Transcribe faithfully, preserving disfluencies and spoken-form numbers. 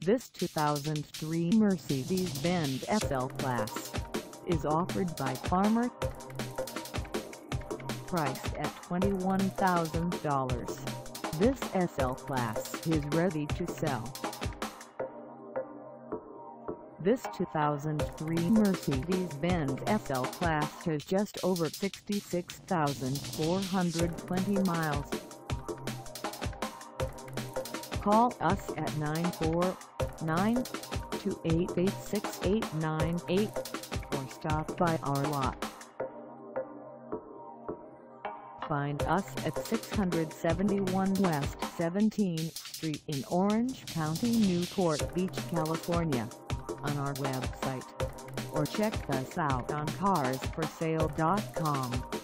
This two thousand three Mercedes-Benz S L-Class is offered by CarMart. Priced at twenty-one thousand dollars, this S L-Class is ready to sell. This two thousand three Mercedes-Benz S L-Class has just over sixty-six thousand four hundred twenty miles. Call us at nine four nine, two eight eight, six eight nine eight or stop by our lot. Find us at six seventy-one West seventeenth Street in Orange County, Newport Beach, California, on our website, or check us out on cars for sale dot com.